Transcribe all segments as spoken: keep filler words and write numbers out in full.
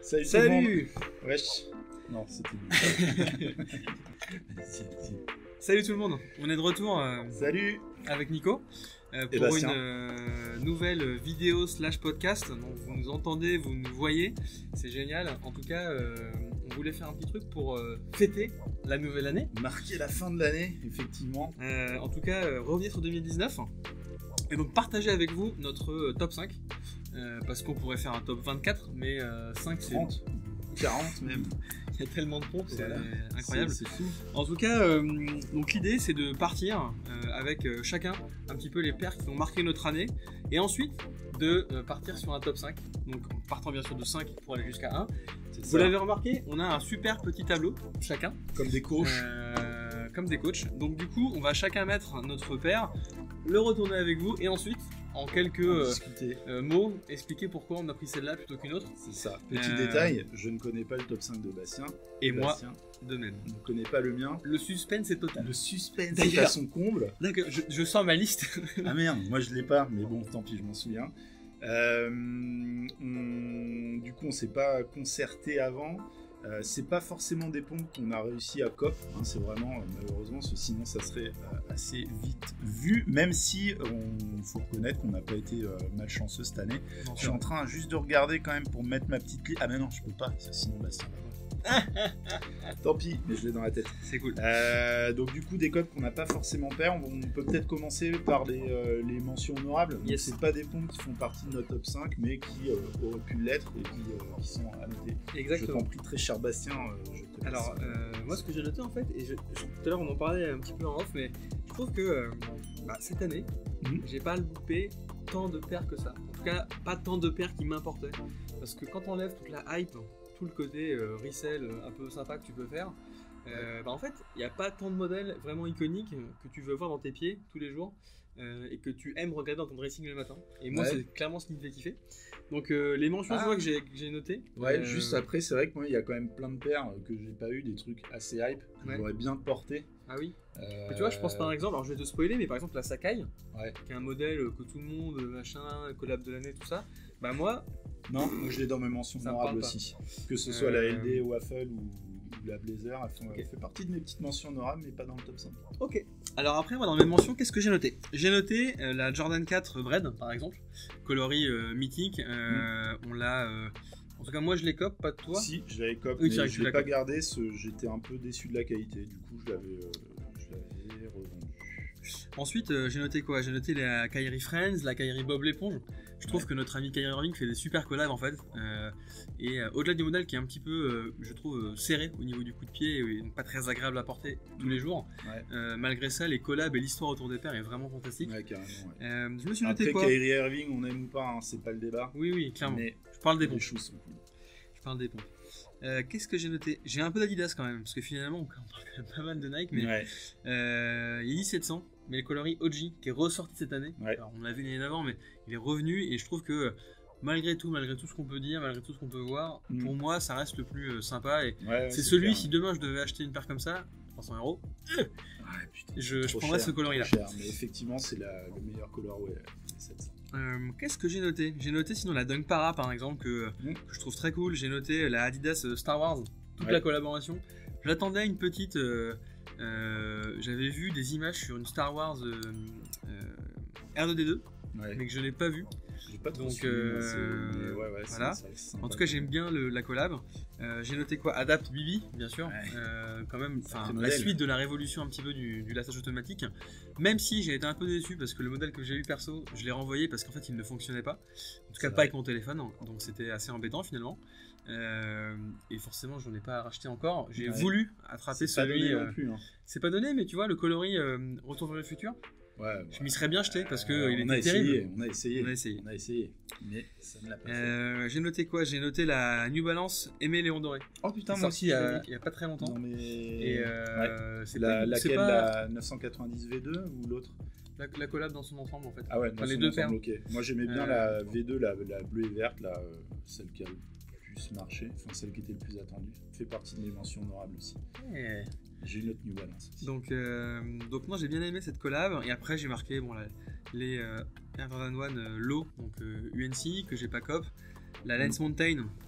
Salut, Salut. tout le monde. Wesh. Non, c'était bon. Salut tout le monde, on est de retour euh, Salut. avec Nico euh, Et pour Bastien. une euh, nouvelle vidéo slash podcast. Donc vous nous entendez, vous nous voyez, c'est génial. En tout cas, euh, on voulait faire un petit truc pour euh, fêter la nouvelle année. Marquer la fin de l'année, effectivement. Euh, en tout cas, euh, revenir sur deux mille dix-neuf et donc partager avec vous notre euh, top cinq. Euh, parce qu'on pourrait faire un top vingt-quatre, mais euh, cinq c'est... trente, quarante même. Il y a tellement de pompes, c'est Voilà. euh, incroyable. C'est fou. En tout cas, euh, donc l'idée c'est de partir euh, avec euh, chacun un petit peu les paires qui ont marqué notre année et ensuite de euh, partir sur un top cinq. Donc en partant bien sûr de cinq pour aller jusqu'à un. C'est Vous ça. l'avez remarqué, on a un super petit tableau chacun, Comme des coachs. euh, comme des coachs. Donc du coup, on va chacun mettre notre paire, le retourner avec vous et ensuite en quelques euh, discuter. euh, mots expliquer pourquoi on a pris celle-là plutôt qu'une autre. C'est ça. Petit Euh, détail, je ne connais pas le top cinq de Bastien. Et moi Bastien de même. ne connaît pas le mien. Le suspense est total. Le suspense D'ailleurs. est à son comble. D'accord, je, je sens ma liste. Ah merde, moi je l'ai pas, mais bon, tant pis, je m'en souviens. Euh, on- Du coup, on s'est pas concerté avant. Euh, c'est pas forcément des pompes qu'on a réussi à cop, hein, c'est vraiment euh, malheureusement, parce que sinon ça serait euh, assez vite vu, même si on faut reconnaître qu'on n'a pas été euh, malchanceux cette année. Je suis en train juste de regarder quand même pour mettre ma petite liste. Ah mais non, je peux pas, ça, sinon Bastien va voir. Tant pis, mais je l'ai dans la tête. C'est cool. Euh, donc du coup des codes qu'on n'a pas forcément pair, on peut peut-être commencer par les, euh, les mentions honorables. Donc, Yes. c'est pas des pompes qui font partie de notre top cinq, mais qui euh, auraient pu l'être et qui, euh, qui sont à noter. Je Exactement. t'en prie très cher Bastien, euh, je te laisse. Alors, euh, moi, ce que j'ai noté en fait, et je, je- tout à l'heure on en parlait un petit peu en off, mais je trouve que euh, bah, cette année, Mhm. j'ai pas loupé tant de paires que ça. En tout cas, pas tant de paires qui m'importaient. Parce que quand on enlève toute la hype, tout le côté euh, resell euh, un peu sympa que tu peux faire, euh, bah, en fait, il n'y a pas tant de modèles vraiment iconiques que tu veux voir dans tes pieds tous les jours. euh, et que tu aimes regarder dans ton dressing le matin. Et moi, Ouais. c'est clairement ce qui me fait kiffer. Donc, euh, les mentions, Ah. tu vois, que j'ai que j'ai notées. Ouais, euh, juste après, c'est vrai que moi, il y a quand même plein de paires euh, que j'ai pas eu, des trucs assez hype, que Ouais. j'aurais bien porté. Ah oui. Euh, Mais tu vois, je pense par exemple, alors je vais te spoiler, mais par exemple la Sakai, Ouais. qui est un modèle que tout le monde, machin, collab de l'année, tout ça, bah moi, Non, moi je l'ai dans mes mentions Ça me honorables parle pas. aussi. Que ce soit la Euh, L D, Waffle ou, ou la Blazer, elle, font- Ok. elle fait partie de mes petites mentions honorables, mais pas dans le top cinq. ok. Alors après, moi dans mes mentions, qu'est-ce que j'ai noté? J'ai noté euh, la Jordan quatre Bread, par exemple, coloris euh, mythique, euh, on l'a, euh, en tout cas moi je les cope, pas de toi. Si, je l'avais cop, Oui, mais tiens, je tu l'ai l'as pas cop. gardé, ce- j'étais un peu déçu de la qualité, du coup je l'avais euh, je l'avais revendu. Ensuite, euh, j'ai noté quoi? J'ai noté la Kyrie Friends, la Kyrie Bob l'éponge. Je trouve Ouais. que notre ami Kyrie Irving fait des super collabs en fait. Euh, et euh, au-delà du modèle qui est un petit peu, euh, je trouve, euh, serré au niveau du coup de pied et donc pas très agréable à porter tous les jours, Ouais, euh, malgré ça, les collabs et l'histoire autour des paires est vraiment fantastique. ouais, carrément. Ouais. Euh, je me suis noté Après, quoi? Kyrie Irving, on aime ou pas, hein, c'est pas le débat. Oui, oui, clairement. Mais Je parle des les pompes. choses sont cool. Je parle des pompes. Euh, Qu'est-ce que j'ai noté? J'ai un peu d'Adidas quand même, parce que finalement, on parle quand même pas mal de Nike, mais Ouais. euh, il y a Yeezy sept cents, mais le coloris O G qui est ressorti cette année. Ouais. Alors, on l'a vu l'année d'avant, mais il est revenu et je trouve que malgré tout, malgré tout ce qu'on peut dire, malgré tout ce qu'on peut voir, Mm. pour moi, ça reste le plus euh, sympa. Et Ouais, ouais, c'est celui, clair. si demain je devais acheter une paire comme ça, trois cents euros, Ouais, putain, je, c'est je trop prendrais cher, ce coloris-là. trop cher, mais effectivement, c'est la- le meilleur colorway, les sept cents. Euh, Qu'est-ce que j'ai noté? J'ai noté sinon la Dunk Para par exemple, que, Mm. que je trouve très cool. J'ai noté la Adidas euh, Star Wars, toute Ouais. la collaboration. J'attendais à une petite. euh, euh, J'avais vu des images sur une Star Wars euh, euh, R deux D deux, Ouais. mais que je n'ai pas vu. J'ai pas trop Donc, suivi, moi, c'est- euh, mais ouais, ouais, c'est- voilà. c'est vrai que c'est sympa. En tout cas, j'aime bien le- la collab. Euh, j'ai noté quoi? Adapt B B, bien sûr. Ouais. Euh, quand même, enfin, Sacré la modèle. suite de la révolution un petit peu du, du lassage automatique. Même si j'ai été un peu déçu parce que le modèle que j'ai eu perso, je l'ai renvoyé parce qu'en fait, il ne fonctionnait pas. En tout cas, C'est pas vrai. avec mon téléphone. Donc, c'était assez embêtant finalement. Euh, et forcément, j'en ai pas racheté encore. J'ai Ouais. voulu attraper C'est pas celui. donné euh, non plus. Hein. C'est pas donné, mais tu vois, le coloris euh, Retour vers le futur, Ouais, je m'y serais bien jeté parce que Euh, il on a était essayé, terrible. on a essayé, On a essayé. on a essayé, mais ça ne l'a pas fait. Euh, j'ai noté quoi? J'ai noté la New Balance Aimé Léon Doré. Oh putain, C'est moi sorti aussi, il y, je a, l'avais. il y a pas très longtemps. Non mais Et euh, c'est la, pas- laquelle, c'est pas la neuf cent quatre-vingt-dix V deux ou l'autre? la, la collab dans son ensemble en fait. Ah ouais, Enfin, dans les son deux ensemble, paires. ok. Moi j'aimais bien Euh, la V deux, la, la bleue et verte, là, euh, celle qui a le plus marché, enfin celle qui était le plus attendue. Fait partie de mes mentions honorables aussi. Ouais. J'ai une autre New Balance aussi. Donc, euh, donc moi j'ai bien aimé cette collab. Et après j'ai marqué bon, la- les euh, Air Jordan un euh, Low, donc euh, U N C, que j'ai pas cop. La Lance Mountain,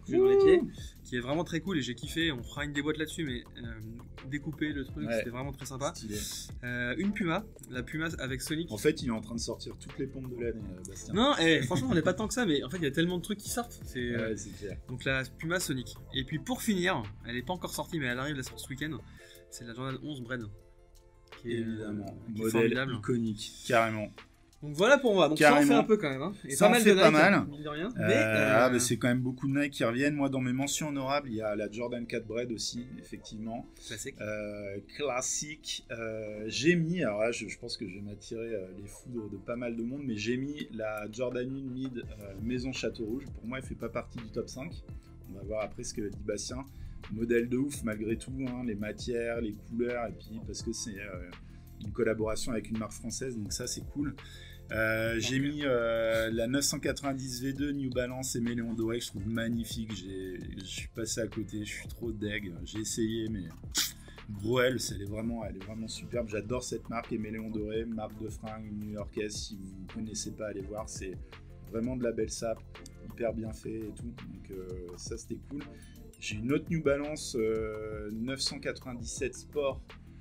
que j'ai dans les pieds, qui est vraiment très cool et j'ai kiffé. On fera une déboîte là-dessus, mais euh, découper le truc, ouais. C'était vraiment très sympa. Euh, une Puma, la Puma avec Sonic. En fait, il est en train de sortir toutes les pompes de l'année, Bastien. Non, eh, franchement, on n'est pas tant que ça, mais en fait, il y a tellement de trucs qui sortent. C'est, ouais, c'est clair. Donc la Puma Sonic. Et puis pour finir, elle n'est pas encore sortie, mais elle arrive ce week-end. C'est la Jordan onze Bread. Qui est, évidemment, qui est modèle iconique, carrément. Donc voilà pour moi, donc carrément. Ça en fait un peu quand même. Hein. Et ça pas en fait mal de pas Nike, mal. Hein, mine de rien. Euh, mais, euh... ah, bah, c'est quand même beaucoup de Nike qui reviennent. Moi, dans mes mentions honorables, il y a la Jordan quatre Bread aussi, effectivement. Classique. Euh, classique. Euh, j'ai mis, alors là, je, je pense que je vais m'attirer euh, les foudres de pas mal de monde, mais j'ai mis la Jordan un Mid euh, Maison Château Rouge. Pour moi, elle fait pas partie du top cinq. On va voir après ce que dit Bastien. Modèle de ouf malgré tout, hein, les matières, les couleurs, et puis parce que c'est euh, une collaboration avec une marque française, donc ça c'est cool. Euh, j'ai mis euh, la neuf cent quatre-vingt-dix V deux New Balance Éméléon doré, que je trouve magnifique. Je suis passé à côté, je suis trop deg. J'ai essayé, mais gros elle, elle est vraiment, elle est vraiment superbe. J'adore cette marque Éméléon doré, marque de fringues new-yorkaise. Si vous ne connaissez pas, allez voir, c'est vraiment de la belle sape, hyper bien fait et tout. Donc euh, ça c'était cool. J'ai une autre New Balance euh, neuf cent quatre-vingt-dix-sept Sport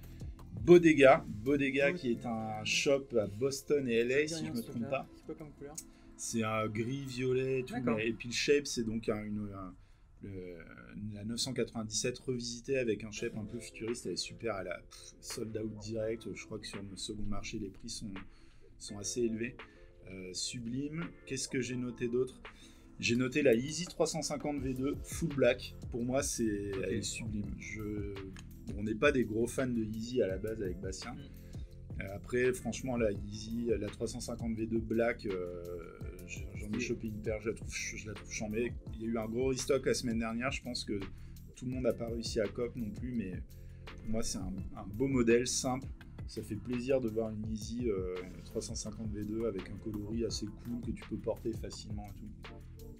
Bodega, Bodega oui. Qui est un shop à Boston et L A si je ne me trompe pas. C'est quoi comme couleur? C'est un gris violet et tout, mais, et puis le shape c'est donc un, une, un, le, la neuf cent quatre-vingt-dix-sept revisitée avec un shape un peu futuriste, elle est super, elle a pff, sold out direct, je crois que sur le second marché les prix sont, sont assez élevés, euh, sublime. Qu'est-ce que j'ai noté d'autre? J'ai noté la Yeezy trois cent cinquante V deux Full Black, pour moi c'est okay. Elle est sublime. Je... On n'est pas des gros fans de Yeezy à la base avec Bastien. Mm. Après, franchement, la Yeezy, la trois cent cinquante V deux Black, euh, j'en ai chopé une paire, je la trouve, je la trouve chambée. Il y a eu un gros restock la semaine dernière, je pense que tout le monde n'a pas réussi à cop non plus, mais pour moi c'est un, un beau modèle, simple. Ça fait plaisir de voir une Yeezy euh, trois cent cinquante V deux avec un coloris assez cool que tu peux porter facilement et tout.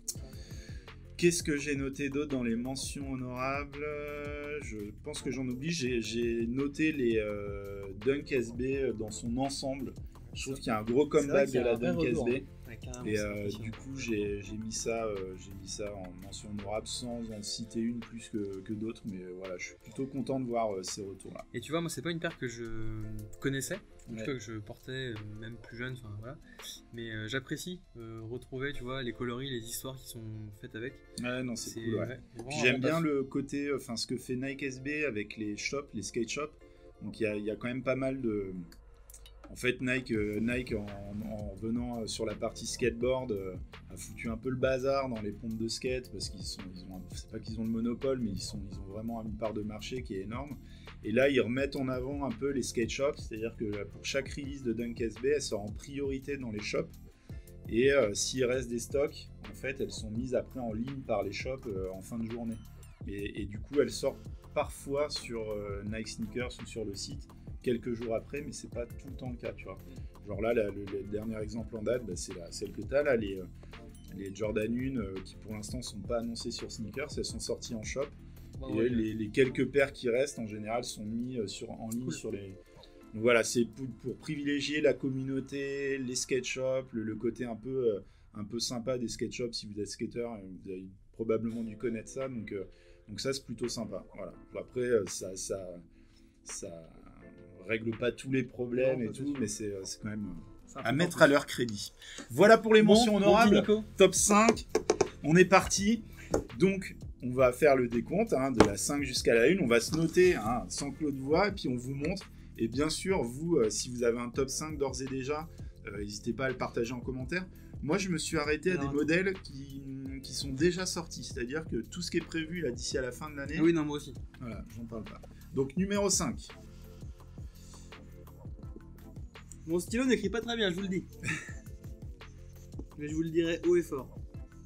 Qu'est-ce que j'ai noté d'autre dans les mentions honorables? Je pense que j'en oublie. J'ai, j'ai noté les euh, Dunk S B dans son ensemble. Je trouve qu'il y a un gros comeback de la Dunk S B. Ouais, et euh, du coup, j'ai, j'ai, mis ça, euh, j'ai mis ça en mention honorable sans en citer une plus que, que d'autres. Mais voilà, je suis plutôt content de voir euh, ces retours-là. Et tu vois, moi, c'est pas une paire que je connaissais. En ouais. tout cas, que je portais même plus jeune, enfin voilà. Mais euh, j'apprécie euh, retrouver, tu vois, les coloris, les histoires qui sont faites avec. Ouais, non, c'est, c'est cool. Ouais. Ouais, Puis j'aime bien le côté, enfin, ce que fait Nike S B avec les shops, les skate shops. Donc il y, y a quand même pas mal de. En fait, Nike, euh, Nike en, en venant sur la partie skateboard, euh, a foutu un peu le bazar dans les pompes de skate parce qu'ils sont, ils ont, c'est pas qu'ils ont le monopole, mais ils sont, ils ont vraiment une part de marché qui est énorme. Et là, ils remettent en avant un peu les skate shops, c'est-à-dire que pour chaque release de Dunk S B, elle sort en priorité dans les shops. Et euh, s'il reste des stocks, en fait, elles sont mises après en ligne par les shops euh, en fin de journée. Et, et du coup, elles sortent parfois sur euh, Nike Sneakers ou sur le site quelques jours après, mais c'est pas tout le temps le cas, tu vois. Genre là, la, le, le dernier exemple en date, bah, c'est la, celle que tu as là, les, les Jordan un euh, qui pour l'instant sont pas annoncées sur Sneakers, elles sont sorties en shop. Et ouais, les, les quelques paires qui restent en général sont mis sur, en ligne cool. Sur les. Donc voilà, c'est pour, pour privilégier la communauté, les skate shops, le, le côté un peu, euh, un peu sympa des skate shops. Si vous êtes skateur, vous avez probablement dû connaître ça. Donc, euh, donc ça, c'est plutôt sympa. Voilà. Après, ça, ça, ça règle pas tous les problèmes non, et tout, mais c'est, c'est quand même c'est à mettre à leur crédit. Voilà pour les mentions bon, honorables. Bon top cinq. On est parti. Donc. On va faire le décompte hein, de la cinq jusqu'à la une. On va se noter hein, sans Claude Voix et puis on vous montre. Et bien sûr, vous, euh, si vous avez un top cinq d'ores et déjà, euh, n'hésitez pas à le partager en commentaire. Moi, je me suis arrêté à non, des non. modèles qui, qui sont déjà sortis. C'est-à-dire que tout ce qui est prévu là d'ici à la fin de l'année. Oui, non, moi aussi. Voilà, j'en parle pas. Donc, numéro cinq. Mon stylo n'écrit pas très bien, je vous le dis. Mais je vous le dirai haut et fort.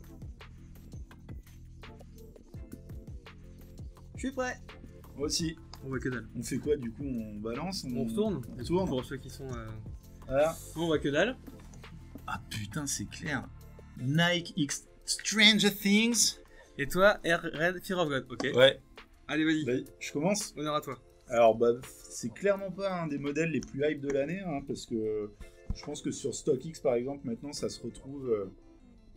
Je suis prêt. Moi aussi. On voit que dalle. On fait quoi du coup? On balance? On, on retourne. On tourne. Pour ceux qui sont. Euh... Voilà. On voit que dalle. Ah putain, c'est clair. Nike X Stranger Things. Et toi, Air Red Fear of God. Ok. Ouais. Allez, vas-y. Bah, je commence. Honneur à toi. Alors, bah, c'est clairement pas un des modèles les plus hype de l'année, hein, parce que je pense que sur StockX par exemple, maintenant, ça se retrouve. Euh...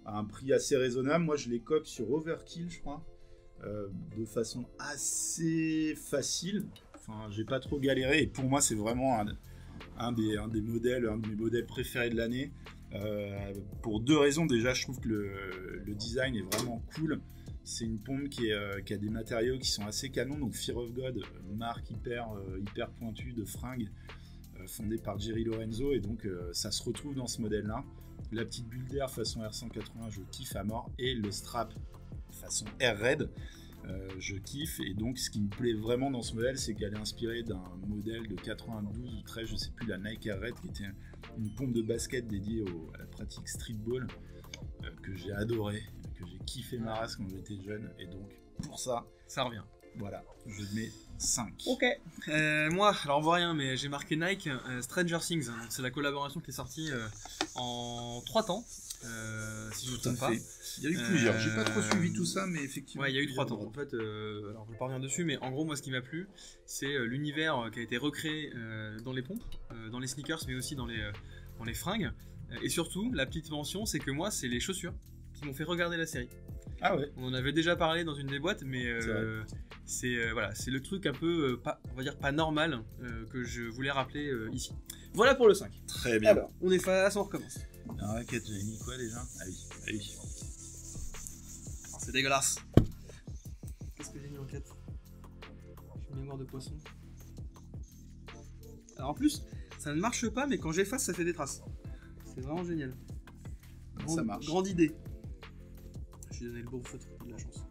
à un prix assez raisonnable. Moi, je les cope sur Overkill, je crois, euh, de façon assez facile. Enfin, j'ai pas trop galéré. Et pour moi, c'est vraiment un, un, des, un des modèles, un de mes modèles préférés de l'année. Euh, pour deux raisons. Déjà, je trouve que le, le design est vraiment cool. C'est une pompe qui, est, euh, qui a des matériaux qui sont assez canons. Donc Fear of God, marque hyper, euh, hyper pointue de fringues, euh, fondée par Jerry Lorenzo. Et donc, euh, ça se retrouve dans ce modèle-là. La petite bulle d'air façon R cent quatre-vingts, je kiffe à mort. Et le strap façon Air Red, euh, je kiffe. Et donc, ce qui me plaît vraiment dans ce modèle, c'est qu'elle est inspirée d'un modèle de quatre-vingt-douze ou treize, je sais plus, la Nike Air Red, qui était une pompe de basket dédiée au, à la pratique streetball, euh, que j'ai adoré, que j'ai kiffé ma race quand j'étais jeune. Et donc, pour ça, Ça revient. voilà, je mets cinq. Ok. Euh, moi, alors on voit rien, mais j'ai marqué Nike euh, Stranger Things. Donc c'est la collaboration qui est sortie euh, en trois temps, euh, si je ne me Tout à trompe pas. fait. Il y a eu plusieurs, Euh, j'ai pas trop suivi tout ça, mais effectivement. Ouais, il y a eu trois plusieurs temps. En drops. fait, euh, alors je vais pas revenir dessus, mais en gros, moi, ce qui m'a plu, c'est euh, l'univers euh, qui a été recréé euh, dans les pompes, euh, dans les sneakers, mais aussi dans les, euh, dans les fringues. Euh, et surtout, la petite mention, c'est que moi, c'est les chaussures qui m'ont fait regarder la série. Ah ouais. On en avait déjà parlé dans une des boîtes, mais euh, c'est euh, voilà, c'est le truc un peu, euh, pas, on va dire pas normal, euh, que je voulais rappeler euh, ici. Voilà pour le cinq. Très bien. Alors, on est face, on recommence. Alors, raquette, j'avais mis quoi déjà? Ah oui, ah oui. Oh, c'est dégueulasse. Qu'est-ce que j'ai mis en quatre? J'ai une mémoire de poisson. Alors en plus, ça ne marche pas, mais quand j'efface, ça fait des traces. C'est vraiment génial. Grande, Ça marche. Grande idée. J'ai donné le bon feutre, de la chance.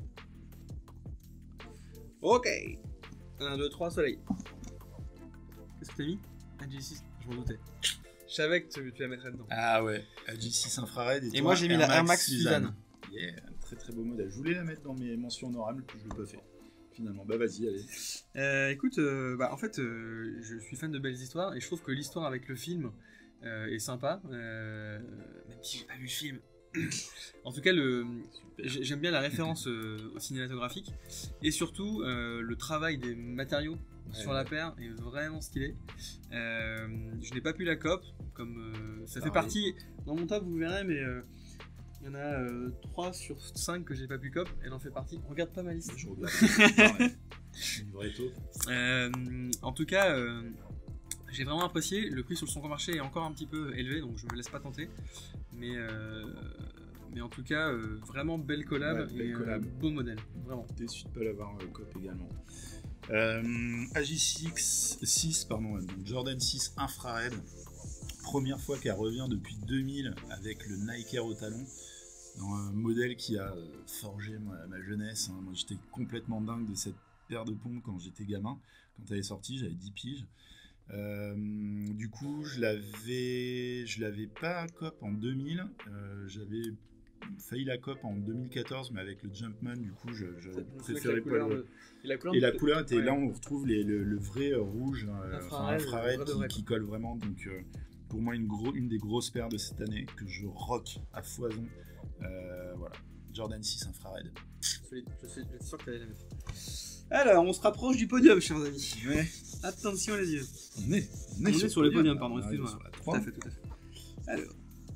Ok. un, deux, trois, soleil. Qu'est-ce que t'as mis? Un G six, je m'en doutais. Je savais que tu, tu la mettrais dedans. Ah ouais, G six infrared. Et, Et toi, moi j'ai mis la Air Max Suzanne. Yeah, très très beau modèle. Je voulais la mettre dans mes mentions honorables, puis je l'ai pas fait. Finalement, bah vas-y, allez. Euh, écoute, euh, bah, en fait, euh, je suis fan de belles histoires et je trouve que l'histoire avec le film euh, est sympa, euh, même si j'ai pas vu le film. En tout cas, le, j'ai- j'aime bien la référence euh, au cinématographique et surtout euh, le travail des matériaux Ouais, sur ouais. la paire est vraiment stylé. Euh, je n'ai pas pu la cop, comme euh, ça fait Pareil. partie dans mon top, vous verrez, mais euh, il y en a euh, trois sur cinq que j'ai pas pu cop, elle en fait partie. Regarde pas ma liste. Je regarde. Ouais. Une vraie taupe. Euh, en tout cas, euh, j'ai vraiment apprécié. Le prix sur le son marché est encore un petit peu élevé, donc je me laisse pas tenter. Mais, euh, mais en tout cas, euh, vraiment belle collab Ouais, belle et collab. euh, beau modèle, vraiment. Déçu de pas l'avoir euh, cop également. Euh, A J six, pardon, euh, donc Jordan six infrared. Première fois qu'elle revient depuis deux mille avec le Nike Air au talon. Dans un modèle qui a euh, forgé ma, ma jeunesse. Hein. Moi, j'étais complètement dingue de cette paire de pompes quand j'étais gamin. Quand elle est sortie, j'avais dix piges. Euh, du coup, je l'avais, je l'avais pas cop en deux mille. Euh, j'avais failli la cop en deux mille quatorze, mais avec le Jumpman, du coup, je, je préférais pas le. Et la couleur, Et la couleur était ouais. là, on retrouve les, le, le vrai euh, rouge, euh, enfin, Infrared, infrared, vrai de qui, vrai, qui colle vraiment. Donc, euh, pour moi, une, gros, une des grosses paires de cette année que je rock à foison. Euh, voilà, Jordan six infrared. Solide, je sais- j'étais sûr que t'allais la mettre. Alors, on se rapproche du podium, chers amis. Ouais. Attention les yeux. On est, On est sur le podium, pardon, on est excuse-moi. sur la Tout trois. à fait, tout à fait. Alors.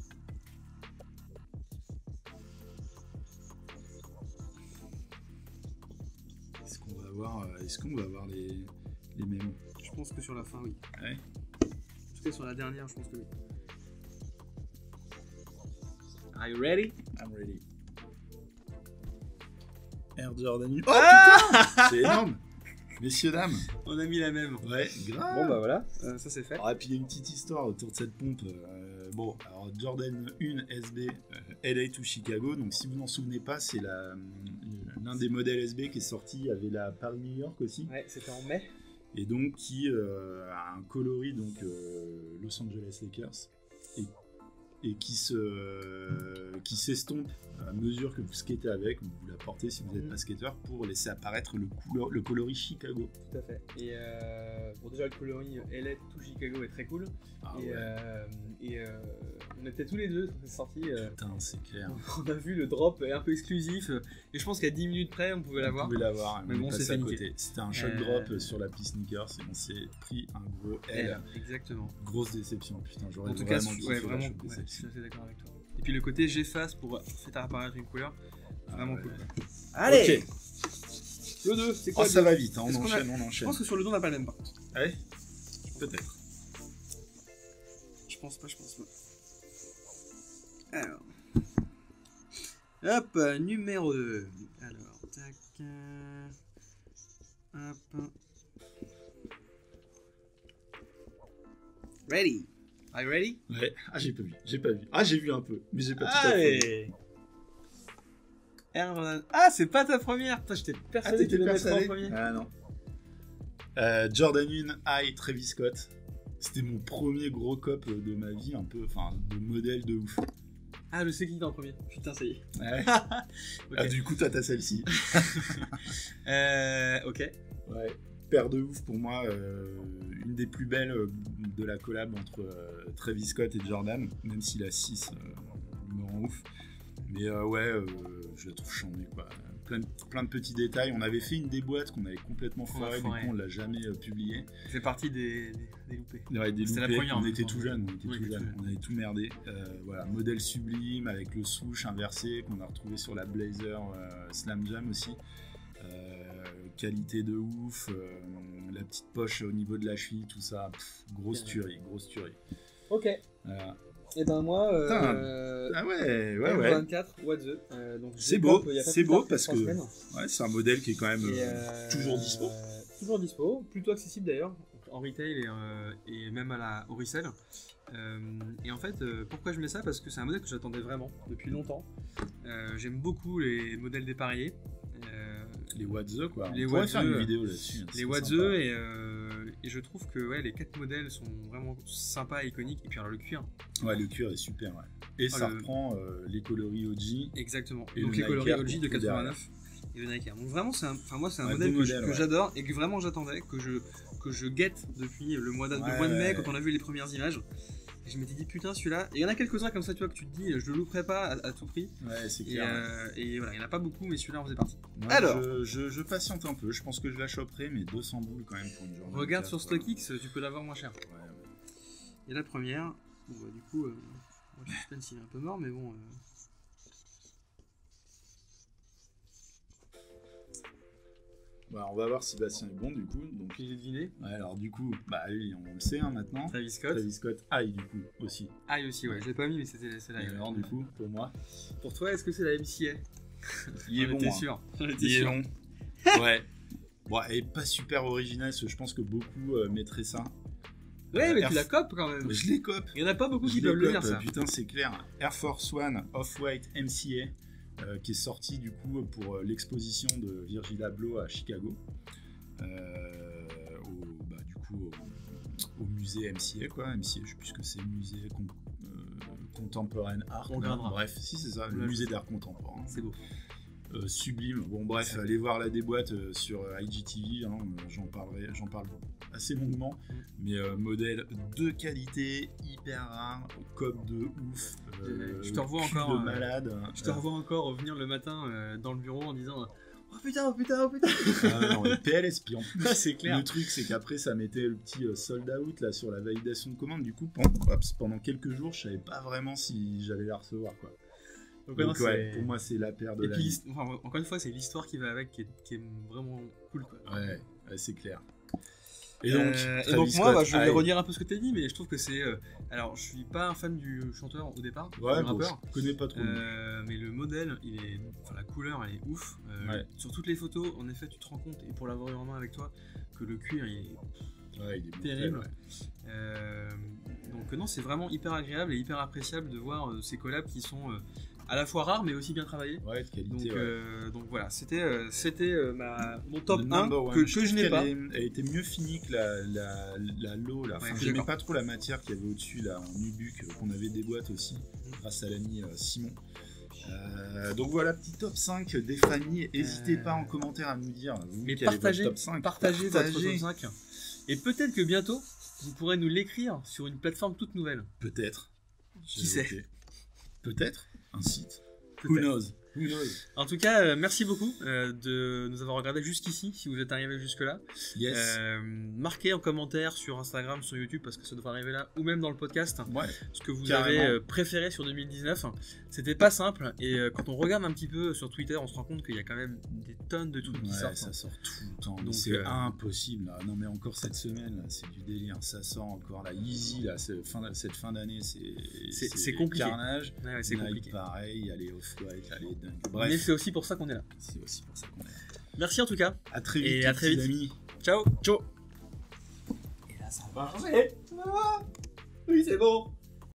Est-ce qu'on va avoir, euh, est-ce qu'on va avoir les, les mêmes? Je pense que sur la fin, oui. Ouais. En tout cas, sur la dernière, je pense que oui. Are you ready? I'm ready. Air Jordan. Oh Ah putain, c'est énorme. Messieurs, dames. On a mis la même. Ouais, grave. Bon bah voilà, euh, ça c'est fait. Ah, et puis il y a une petite histoire autour de cette pompe. Euh, bon, alors Jordan un S B euh, L A to Chicago. Donc si vous n'en souvenez pas, c'est la, l'un des modèles S B qui est sorti. Il y avait la Paris-New York aussi. Ouais, c'était en mai. Et donc qui euh, a un coloris donc euh, Los Angeles Lakers. Et, et qui se euh, qui s'estompe à mesure que vous skatez avec, ou vous la portez si vous n'êtes Mm. pas skateur, pour laisser apparaître le, couleur, le coloris Chicago. Tout à fait. Et euh, bon, déjà le coloris L A to Chicago est très cool. Ah et ouais. euh, et euh, on était tous les deux quand c'est sorti. Euh, Putain, c'est clair. on a vu le drop un peu exclusif. Et je pense qu'à dix minutes près, on pouvait l'avoir. Vous pouvez l'avoir, Mais on est bon, passé c'est à fait côté. niquer. C'était un shock Euh, drop sur la piste sneakers et on s'est pris un gros L. Exactement. Grosse déception, putain, j'aurais En tout cas, vraiment su- kiffé ouais, la vraiment, shock ouais, je déception. suis assez d'accord avec toi. Et puis le côté j'efface pour faire apparaître une couleur, vraiment ouais. cool. Allez. Ok. Le deux, c'est quoi Oh, le ça deux? va vite, hein, on Est-ce qu'on enchaîne, a- on Je enchaîne. pense que sur le dos on n'a pas le même par contre. Ouais, peut-être. Je pense pas, je pense pas. Alors. Hop, euh, numéro deux. Alors, tac. euh, Hop. Ready. Are you ready? Ouais. Ah, j'ai pas vu, j'ai pas vu. Ah, j'ai vu un peu, mais j'ai pas tout à fait vu. Allez. Air Jordan. Ah, c'est pas ta première. Putain, j'étais Ah, persuadé que tu t'étais le mettrais en persuadé? premier. Ah non. Euh, Jordan un High Travis Scott. C'était mon premier gros cop de ma vie, un peu, enfin, de modèle de ouf. Ah, je sais qui est en premier. Putain, ça y est. Ouais. Ok. Ah, du coup, toi, t'as celle-ci. Euh, ok. Ouais. Paire de ouf pour moi, euh, une des plus belles euh, de la collab entre euh, Travis Scott et Jordan, même si la six euh, me rend ouf. Mais euh, ouais, euh, je la trouve chambée, quoi. Plein de, plein de petits détails. On avait fait une déboîte qu'on avait complètement Qu'on a foirée, du foiré. coup on l'a jamais euh, publiée. Ça fait partie des, des, des loupés. Ouais, des C'était la loupés. première, on en était même tout temps. jeunes, on était Ouais, tout tout jeunes, jeune. on avait tout merdé. Euh, voilà, modèle sublime avec le swoosh inversé qu'on a retrouvé sur la Blazer euh, Slam Jam aussi. Euh, qualité de ouf, euh, la petite poche au niveau de la cheville, tout ça, pff, grosse tuerie, grosse tuerie. Ok. Voilà. Et ben moi, Putain. euh, Ah ouais, ouais, Air ouais. vingt-quatre, what the. Euh, donc C'est j'ai beau, cop il y a pas c'est plus beau tard parce trois que- semaines. Ouais, c'est un modèle qui est quand même Et, euh, euh, toujours dispo. Toujours dispo, plutôt accessible d'ailleurs, en retail et, euh, et même à la, au resell. Euh, et en fait, euh, pourquoi je mets ça? Parce que c'est un modèle que j'attendais vraiment depuis longtemps. Euh, J'aime beaucoup les modèles dépareillés. Euh, Les What The, quoi. Les On pourrait What faire The, une vidéo là-dessus. hein, les c'est What The sympa. et, euh, et je trouve que ouais, les quatre modèles sont vraiment sympas et iconiques. Et puis alors le cuir, Ouais, le cuir est super, ouais. Et Oh, ça le- reprend euh, les coloris O G. exactement. Et Donc le les Nike coloris Air O G de pour tout quatre-vingt-neuf et le Nike Air. Donc vraiment, c'est un, enfin moi c'est un Ouais, modèle beau que je- modèle, que ouais. j'adore et que vraiment j'attendais, que je que je guette depuis le mois, de, le Ouais, mois de mai ouais. quand on a vu les premières images. Et je m'étais dit putain celui-là. Et il y en a quelques-uns comme ça tu vois que tu te dis je le louperai pas à, à tout prix. Ouais, c'est Et, clair. euh, et voilà, il n'y en a pas beaucoup mais celui-là en faisait partie. Moi, alors. je, je, je patiente un peu. Je pense que je la choperai, mais deux cents boules quand même pour une journée. Regarde sur StockX, tu peux l'avoir moins cher. Ouais, ouais. Et la première, bon bah du coup, euh, le suspense il est un peu mort mais bon. euh, Bah, on va voir si Bastien est bon du coup. Donc, Puis j'ai deviné. ouais, alors du coup, bah lui, on le sait hein, maintenant. Travis Scott. Travis Scott, aïe du coup aussi. Ah aussi ouais, je l'ai pas mis mais c'était c'est là. Et alors du coup, pour moi, Pour toi, est-ce que c'est la M C A? il est bon. T'es hein. sûr. J'en étais Il est sûr. long. Ouais. Bon, et pas super original, je pense que beaucoup euh, mettraient ça. Ouais, Euh, mais Air tu la F- copes quand même. Je les cope. Il y en a pas beaucoup Je qui les peuvent le cope, dire ça. Putain, c'est clair. Air Force One Off-White M C A, euh, qui est sorti du coup pour euh, l'exposition de Virgil Abloh à Chicago. Euh, au, bah, du coup, au, au musée M C A, quoi. M C A, je sais plus ce que c'est, musée con- euh, Contemporary Art. On là. regardera. Bref, si c'est ça, On le l'a musée d'art contemporain. C'est beau. Euh, sublime. Bon, bref, allez voir la déboîte euh, sur euh, I G T V, hein, euh, j'en parlerai, j'en parle assez longuement. Mm. Mais euh, modèle de qualité, hyper rare, cop de ouf. euh, Je te revois cul encore, de euh, malade. Je te Euh, revois encore revenir le matin euh, dans le bureau en disant oh putain, oh putain, oh putain. ah, non, mais P L S, puis en plus, C'est clair. le truc, c'est qu'après, ça mettait le petit euh, sold out là sur la validation de commande. Du coup, pendant, pendant quelques jours, je savais pas vraiment si j'allais la recevoir, quoi. Donc, Donc, ouais, non, ouais, c'est- pour moi, c'est la paire de Et la puis, vie. l'hist- enfin, encore une fois, c'est l'histoire qui va avec qui est, qui est vraiment cool quoi. Ouais, ouais, c'est clair. Et donc, Euh, et Travis donc moi, Scott, bah, je vais aïe. redire un peu ce que tu as dit, mais je trouve que c'est. euh, alors, je suis pas un fan du chanteur au départ, Ouais, du bon, rappeur. je connais pas trop. le nom. Euh, mais le modèle, il est, enfin la couleur, elle est ouf. Euh, Ouais. Sur toutes les photos, en effet, tu te rends compte, et pour l'avoir eu en main avec toi, que le cuir, il est Ouais, il est terrible. mortel, ouais. Euh, donc non, c'est vraiment hyper agréable et hyper appréciable de voir euh, ces collabs qui sont euh, à la fois rares mais aussi bien travaillés. Ouais, de qualité. Donc, ouais. euh, donc voilà, c'était euh, c'était euh, ma mon top Le un number one. que, que trouve je n'ai qu'elle pas. est- Elle était mieux finie que la, la, la low. Là. Ouais, Enfin, je suis j'aimais d'accord. pas trop la matière qu'il y avait au-dessus là, en nubuck, euh, qu'on avait des boîtes aussi, grâce à l'ami euh, Simon. Euh, donc voilà, petit top cinq des familles. N'hésitez Euh, pas en commentaire à nous dire vous, Mais quel est votre partagez, top cinq. partagez votre Partagez. top cinq. Et peut-être que bientôt, vous pourrez nous l'écrire sur une plateforme toute nouvelle. Peut-être. Qui J'ai sait noté. Peut-être un site. Who Peut-être. knows. Who knows? En tout cas, euh, merci beaucoup euh, de nous avoir regardé jusqu'ici, si vous êtes arrivé jusque-là. Yes. Euh, marquez en commentaire sur Instagram, sur YouTube, parce que ça devrait arriver là, ou même dans le podcast, Ouais. ce que vous Carrément. avez euh, préféré sur deux mille dix-neuf. C'était pas simple, et euh, quand on regarde un petit peu sur Twitter, on se rend compte qu'il y a quand même des tonnes de trucs qui Ouais, sortent. ça sort tout le temps. Donc, C'est euh, impossible. Là. Non, mais encore cette semaine, là, c'est du délire. Ça sort encore là. Easy, là, c'est fin, cette fin d'année, c'est C'est- c'est compliqué. carnage. Ouais, ouais, c'est Nike, compliqué. pareil, allez off-white, allez dingue. Mais Bref, c'est aussi pour ça qu'on est là. c'est aussi pour ça qu'on est là. Merci en tout cas. À très vite, Et les à très petits vite. amis. Ciao. Ciao. Et là, ça va marcher. Oui, c'est bon.